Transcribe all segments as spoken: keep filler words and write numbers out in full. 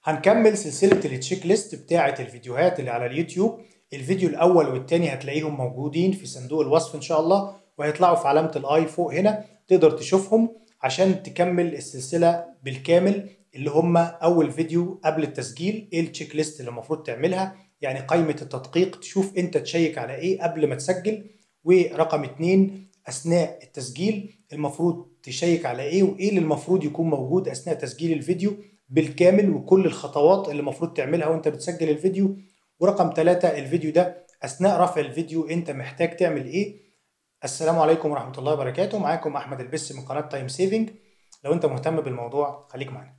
هنكمل سلسلة التشيك ليست بتاعة الفيديوهات اللي على اليوتيوب. الفيديو الأول والتاني هتلاقيهم موجودين في صندوق الوصف إن شاء الله، وهيطلعوا في علامة الآي فوق هنا، تقدر تشوفهم عشان تكمل السلسلة بالكامل. اللي هم أول فيديو قبل التسجيل، إيه التشيك ليست اللي المفروض تعملها، يعني قائمة التدقيق تشوف أنت تشيك على إيه قبل ما تسجل. ورقم اتنين، أثناء التسجيل المفروض تشيك على إيه، وإيه اللي المفروض يكون موجود أثناء تسجيل الفيديو بالكامل، وكل الخطوات اللي المفروض تعملها وانت بتسجل الفيديو. ورقم ثلاثة، الفيديو ده اثناء رفع الفيديو انت محتاج تعمل ايه. السلام عليكم ورحمة الله وبركاته، معاكم احمد البس من قناة تايم سيفنج. لو انت مهتم بالموضوع خليك معانا.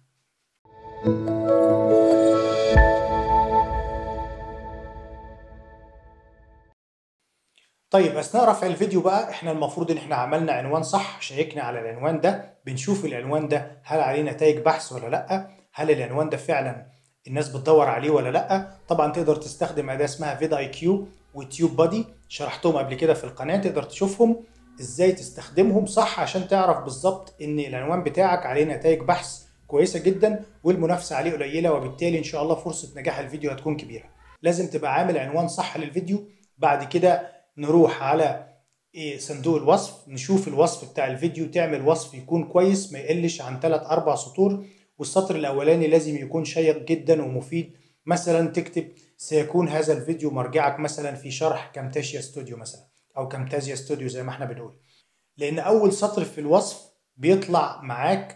طيب اثناء رفع الفيديو بقى، احنا المفروض ان احنا عملنا عنوان صح، شيكنا على العنوان ده، بنشوف العنوان ده هل عليه نتائج بحث ولا لا، هل العنوان ده فعلا الناس بتدور عليه ولا لا. طبعا تقدر تستخدم اداه اسمها فيد اي كيو وتيوب بادي، شرحتهم قبل كده في القناه، تقدر تشوفهم ازاي تستخدمهم صح عشان تعرف بالظبط ان العنوان بتاعك عليه نتائج بحث كويسه جدا والمنافسه عليه قليله، وبالتالي ان شاء الله فرصه نجاح الفيديو هتكون كبيره. لازم تبقى عامل عنوان صح للفيديو. بعد كده نروح على صندوق الوصف، نشوف الوصف بتاع الفيديو، تعمل وصف يكون كويس ما يقلش عن ثلاثة أربعة سطور، والسطر الاولاني لازم يكون شيق جدا ومفيد. مثلا تكتب سيكون هذا الفيديو مرجعك مثلا في شرح كامتاشيا ستوديو مثلا، او كامتازيا ستوديو زي ما احنا بنقول، لان اول سطر في الوصف بيطلع معاك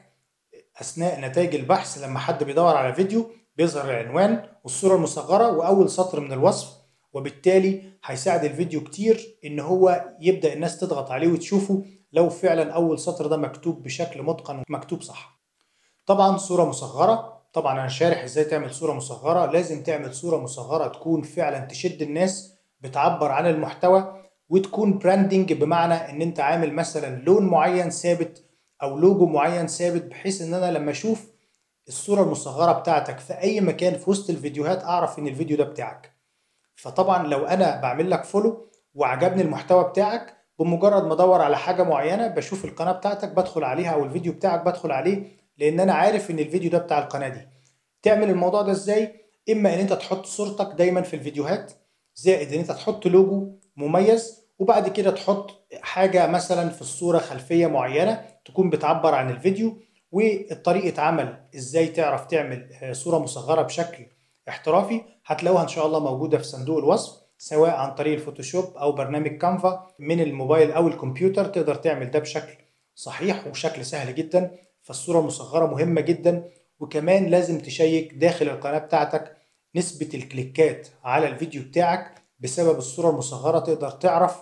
اثناء نتائج البحث. لما حد بيدور على فيديو بيظهر العنوان والصورة المصغرة واول سطر من الوصف، وبالتالي هيساعد الفيديو كتير ان هو يبدأ الناس تضغط عليه وتشوفه لو فعلا اول سطر ده مكتوب بشكل متقن ومكتوب صح. طبعا صورة مصغرة، طبعا انا شارح ازاي تعمل صورة مصغرة. لازم تعمل صورة مصغرة تكون فعلا تشد الناس، بتعبر عن المحتوى، وتكون براندنج، بمعنى ان انت عامل مثلا لون معين ثابت او لوجو معين ثابت، بحيث ان انا لما اشوف الصورة المصغرة بتاعتك في اي مكان في وسط الفيديوهات اعرف ان الفيديو ده بتاعك. فطبعا لو انا بعمل لك فولو وعجبني المحتوى بتاعك، بمجرد ما ادور على حاجه معينه بشوف القناه بتاعتك بدخل عليها، او الفيديو بتاعك بدخل عليه، لان انا عارف ان الفيديو ده بتاع القناه دي. تعمل الموضوع ده ازاي؟ اما ان انت تحط صورتك دايما في الفيديوهات، زائد ان انت تحط لوجو مميز، وبعد كده تحط حاجه مثلا في الصوره خلفيه معينه تكون بتعبر عن الفيديو. والطريقه عمل ازاي تعرف تعمل صوره مصغره بشكل احترافي هتلاقوها ان شاء الله موجوده في صندوق الوصف، سواء عن طريق الفوتوشوب او برنامج كانفا من الموبايل او الكمبيوتر. تقدر تعمل ده بشكل صحيح وشكل سهل جدا. فالصوره المصغره مهمه جدا. وكمان لازم تشيك داخل القناه بتاعتك نسبه الكليكات على الفيديو بتاعك بسبب الصوره المصغره. تقدر تعرف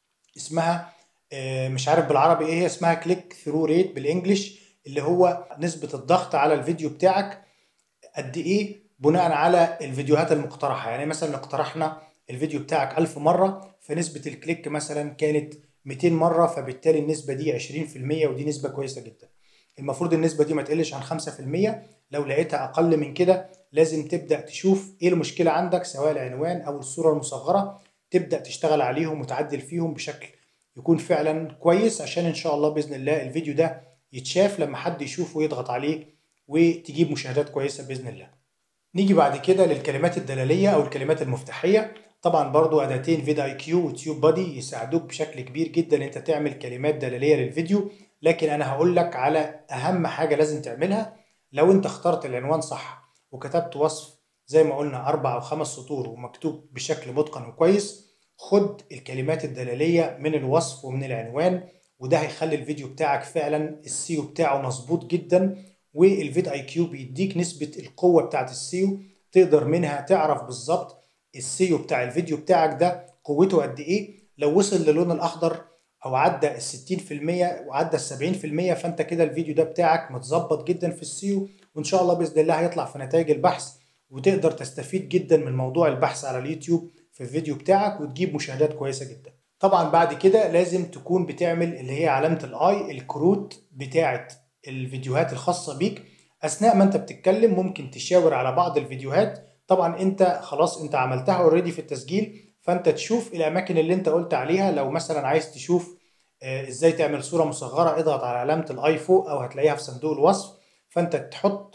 اسمها، مش عارف بالعربي ايه هي اسمها، كليك ثرو ريت بالانجلش، اللي هو نسبه الضغط على الفيديو بتاعك قد ايه بناء على الفيديوهات المقترحه. يعني مثلا اقترحنا الفيديو بتاعك ألف مره، فنسبه الكليك مثلا كانت مئتين مره، فبالتالي النسبه دي عشرين في المية، ودي نسبه كويسه جدا. المفروض النسبه دي ما تقلش عن خمسة في المية. لو لقيتها اقل من كده لازم تبدا تشوف ايه المشكله عندك، سواء العنوان او الصوره المصغره، تبدا تشتغل عليهم وتعدل فيهم بشكل يكون فعلا كويس، عشان ان شاء الله باذن الله الفيديو ده يتشاف لما حد يشوفه ويضغط عليه وتجيب مشاهدات كويسة بإذن الله. نيجي بعد كده للكلمات الدلالية أو الكلمات المفتاحية. طبعا برضو أداتين فيد اي كيو وتيوب بادي يساعدوك بشكل كبير جدا أنت تعمل كلمات دلالية للفيديو، لكن أنا هقول لك على أهم حاجة لازم تعملها. لو أنت اخترت العنوان صح وكتبت وصف زي ما قلنا أربع أو خمس سطور ومكتوب بشكل متقن وكويس، خد الكلمات الدلالية من الوصف ومن العنوان، وده هيخلي الفيديو بتاعك فعلا السيو بتاعه مظبوط جدا. والفيد اي كيو بيديك نسبة القوة بتاعت السيو، تقدر منها تعرف بالظبط السيو بتاع الفيديو بتاعك ده قوته قد ايه. لو وصل للون الاخضر او عدى ال ستين في المية وعدى ال سبعين في المية، فانت كده الفيديو ده بتاعك متظبط جدا في السيو، وان شاء الله باذن الله هيطلع في نتائج البحث، وتقدر تستفيد جدا من موضوع البحث على اليوتيوب في الفيديو بتاعك وتجيب مشاهدات كويسة جدا. طبعا بعد كده لازم تكون بتعمل اللي هي علامة الاي، الكروت بتاعت الفيديوهات الخاصة بيك. اثناء ما انت بتتكلم ممكن تشاور على بعض الفيديوهات، طبعا انت خلاص انت عملتها اوريدي في التسجيل، فانت تشوف الاماكن اللي انت قلت عليها. لو مثلا عايز تشوف آه ازاي تعمل صورة مصغرة، اضغط على علامة الاي فوق او هتلاقيها في صندوق الوصف، فانت تحط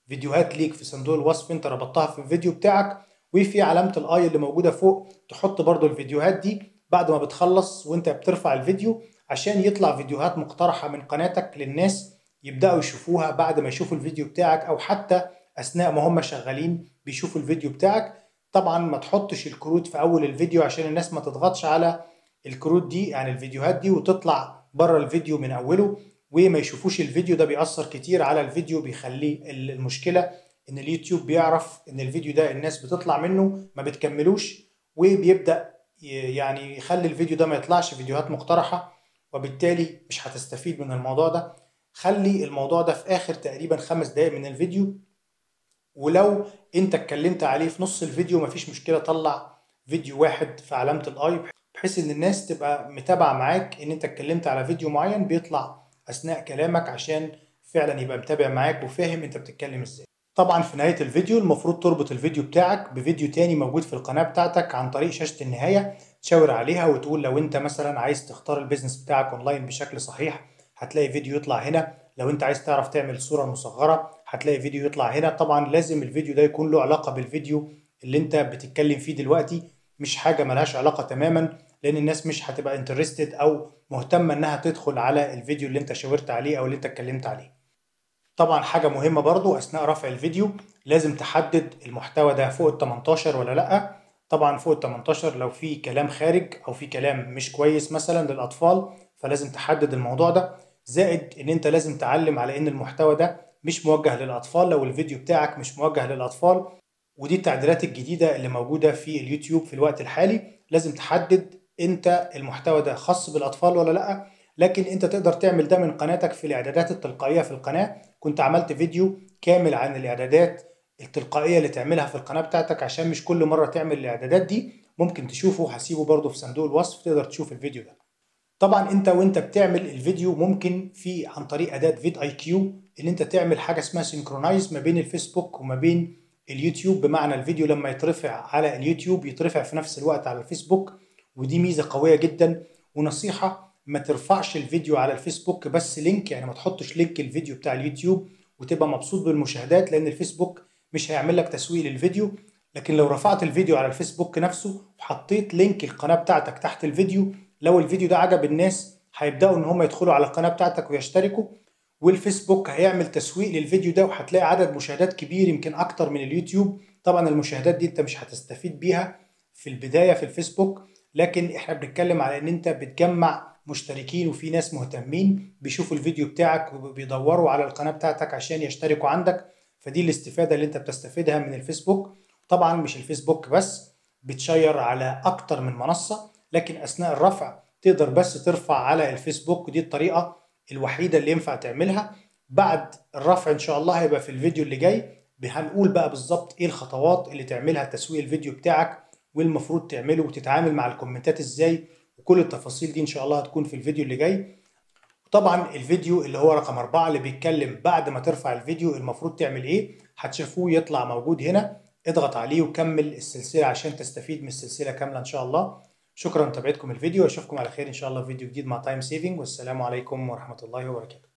فيديوهات ليك في صندوق الوصف انت ربطتها في الفيديو بتاعك، وفي علامة الاي اللي موجودة فوق تحط برضو الفيديوهات دي بعد ما بتخلص وانت بترفع الفيديو، عشان يطلع فيديوهات مقترحة من قناتك للناس يبدأوا يشوفوها بعد ما يشوفوا الفيديو بتاعك، او حتى اثناء ما هم شغالين بيشوفوا الفيديو بتاعك. طبعا ما تحطش الكروت في اول الفيديو عشان الناس ما تضغطش على الكروت دي يعني الفيديوهات دي وتطلع بره الفيديو من اوله وما يشوفوش الفيديو. ده بيأثر كتير على الفيديو، بيخليه المشكلة ان اليوتيوب بيعرف ان الفيديو ده الناس بتطلع منه ما بتكملوش، وبيبدأ يعني يخلي الفيديو ده ما يطلعش فيديوهات مقترحة، وبالتالي مش هتستفيد من الموضوع ده. خلي الموضوع ده في اخر تقريبا خمس دقايق من الفيديو، ولو انت اتكلمت عليه في نص الفيديو مفيش مشكلة، طلع فيديو واحد في علامة الاي بحيث ان الناس تبقى متابعة معاك ان انت اتكلمت على فيديو معين بيطلع اثناء كلامك، عشان فعلا يبقى متابع معاك وفاهم انت بتتكلم ازاي. طبعا في نهاية الفيديو المفروض تربط الفيديو بتاعك بفيديو تاني موجود في القناة بتاعتك عن طريق شاشة النهاية، تشاور عليها وتقول لو انت مثلا عايز تختار البيزنس بتاعك اونلاين بشكل صحيح هتلاقي فيديو يطلع هنا، لو انت عايز تعرف تعمل صورة مصغرة هتلاقي فيديو يطلع هنا. طبعا لازم الفيديو ده يكون له علاقة بالفيديو اللي انت بتتكلم فيه دلوقتي، مش حاجة ملهاش علاقة تماما، لان الناس مش هتبقى انترستد او مهتمة انها تدخل على الفيديو اللي انت شاورت عليه او اللي انت اتكلمت عليه. طبعا حاجة مهمة برضو أثناء رفع الفيديو لازم تحدد المحتوى ده فوق ال تمنتاشر ولا لأ. طبعا فوق ال تمنتاشر لو في كلام خارج أو في كلام مش كويس مثلا للأطفال فلازم تحدد الموضوع ده، زائد إن أنت لازم تعلم على إن المحتوى ده مش موجه للأطفال لو الفيديو بتاعك مش موجه للأطفال. ودي التعديلات الجديدة اللي موجودة في اليوتيوب في الوقت الحالي، لازم تحدد أنت المحتوى ده خاص بالأطفال ولا لأ. لكن أنت تقدر تعمل ده من قناتك في الإعدادات التلقائية في القناة، كنت عملت فيديو كامل عن الإعدادات التلقائية اللي تعملها في القناة بتاعتك، عشان مش كل مرة تعمل الإعدادات دي. ممكن تشوفه، هسيبه برضو في صندوق الوصف تقدر تشوف الفيديو ده. طبعا انت وانت بتعمل الفيديو ممكن في عن طريق اداه فيد اي كيو ان انت تعمل حاجه اسمها سينكرونايز ما بين الفيسبوك وما بين اليوتيوب، بمعنى الفيديو لما يترفع على اليوتيوب يترفع في نفس الوقت على الفيسبوك، ودي ميزه قويه جدا. ونصيحه، ما ترفعش الفيديو على الفيسبوك بس لينك، يعني ما تحطش لينك الفيديو بتاع اليوتيوب وتبقى مبسوط بالمشاهدات، لان الفيسبوك مش هيعمل لك تسويق للفيديو. لكن لو رفعت الفيديو على الفيسبوك نفسه وحطيت لينك القناه بتاعتك تحت الفيديو، لو الفيديو ده عجب الناس هيبداوا ان هم يدخلوا على القناه بتاعتك ويشتركوا، والفيسبوك هيعمل تسويق للفيديو ده وهتلاقي عدد مشاهدات كبير يمكن اكتر من اليوتيوب. طبعا المشاهدات دي انت مش هتستفيد بيها في البدايه في الفيسبوك، لكن احنا بنتكلم على ان انت بتجمع مشتركين وفي ناس مهتمين بيشوفوا الفيديو بتاعك وبيدوروا على القناه بتاعتك عشان يشتركوا عندك. فدي الاستفاده اللي انت بتستفيدها من الفيسبوك. طبعا مش الفيسبوك بس، بتشير على اكتر من منصه، لكن اثناء الرفع تقدر بس ترفع على الفيسبوك، ودي الطريقة الوحيدة اللي ينفع تعملها. بعد الرفع ان شاء الله هيبقى في الفيديو اللي جاي هنقول بقى بالظبط ايه الخطوات اللي تعملها تسويق الفيديو بتاعك والمفروض تعمله، وتتعامل مع الكومنتات ازاي، وكل التفاصيل دي ان شاء الله هتكون في الفيديو اللي جاي. طبعا الفيديو اللي هو رقم أربعة اللي بيتكلم بعد ما ترفع الفيديو المفروض تعمل ايه، هتشوفوه يطلع موجود هنا، اضغط عليه وكمل السلسلة عشان تستفيد من السلسلة كاملة ان شاء الله. شكرا لمتابعتكم الفيديو، واشوفكم على خير ان شاء الله في فيديو جديد مع تايم سيفنج، والسلام عليكم ورحمة الله وبركاته.